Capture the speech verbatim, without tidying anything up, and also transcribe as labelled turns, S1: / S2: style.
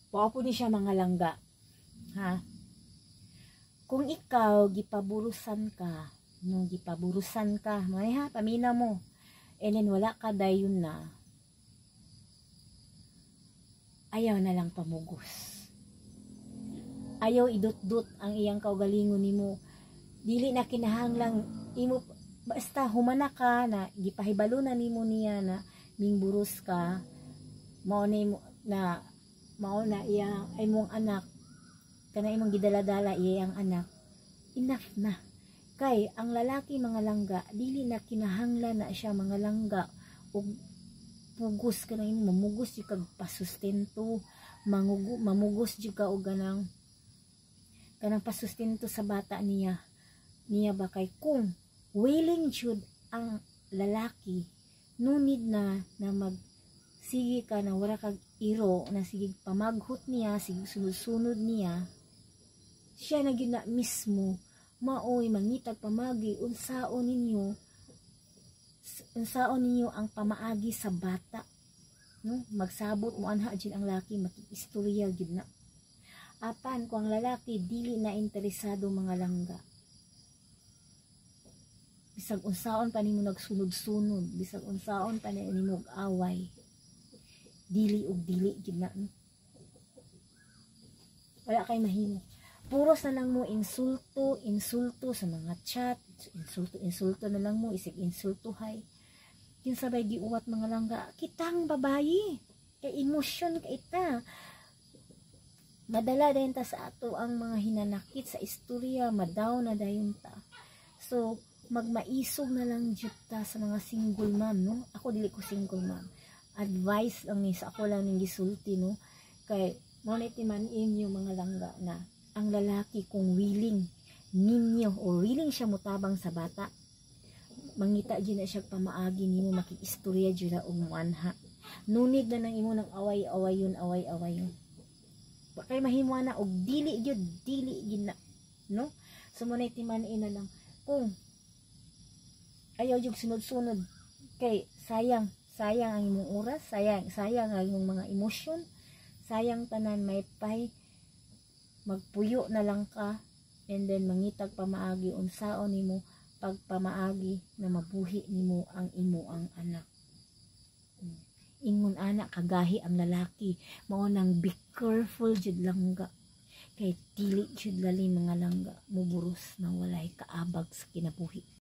S1: Paapo ni siya mga langga. Ha? Kung ikaw gipaburusan ka, no, gipaburusan ka, may ha, pamina mo. And then wala ka dayon na. Ayaw na lang pamugos. Ayaw idot-dot ang iyang kaugalingon nimo. Dili na kinahanglang imo basta humana ka na gipahibalo na nimo niya na mingburos ka. Mao na imo na mao na iya ay mong anak kana imong gidala-dala iyang anak, enough na. Kay ang lalaki mga langga dili na kinahanglan na siya mga langga og pugos ka na imo, mamugos jud kag pasustento, mangugo mamugos jud ka og ganang kanang pasustento sa bata niya niya ba. Kay kung willing jud ang lalaki, no need na na mag sige ka na wala kag iro na sige pamaghot niya, sige sunod-sunod niya, siya na gyud na mismo maoy mangitag pamagi unsaon ninyo unsaon ninyo ang pamaagi sa bata, no? Magsabot mo anha jud ang laki, makikistorya jud na. Apan kung ang lalaki dili na interesado mga langga, bisag unsaon pa nimo nagsunod-sunod, bisag unsaon pa nimo away, dili og dili gid na, no? Wala kay mahimo. Puros na lang mo insulto, insulto sa mga chat, insulto, insulto na lang mo, isig insulto hay. Kinsabay giuwat mga langga, kitang babayi, kay emosyon ka ita. Madala dayon ta sa ato ang mga hinanakit sa istorya, madaw na dayon ta. So, magmaisog na lang jud ta sa mga single mom, no? Ako dili ko single mom. Advice lang ni sa ako lang ning gisulti, no? Kay mo na timanin yung mga langga na ang lalaki kung willing ninyo o willing siya mutabang sa bata, mangita dyan na siya pamaagi nimo, makikistorya dyan na umuanha. Nunid na nang imo ng away-away yun, away-away yun. Bakay mahimuan na, og dili yun, dili yun na, no? So muna itimanin na lang, kung ayaw yung sunod-sunod, kay sayang, sayang ang imong oras, sayang, sayang ang imong mga emosyon, sayang tanan, may pay, magpuyo na lang ka, and then mangitag pamaagi unsaon nimo pagpamaagi na mabuhi nimo ang imo ang anak. Ingon anak kagahi ang lalaki, mao nang be careful jud langga, kay dili jud lali mga langga muburos na walay kaabag sa kinabuhi.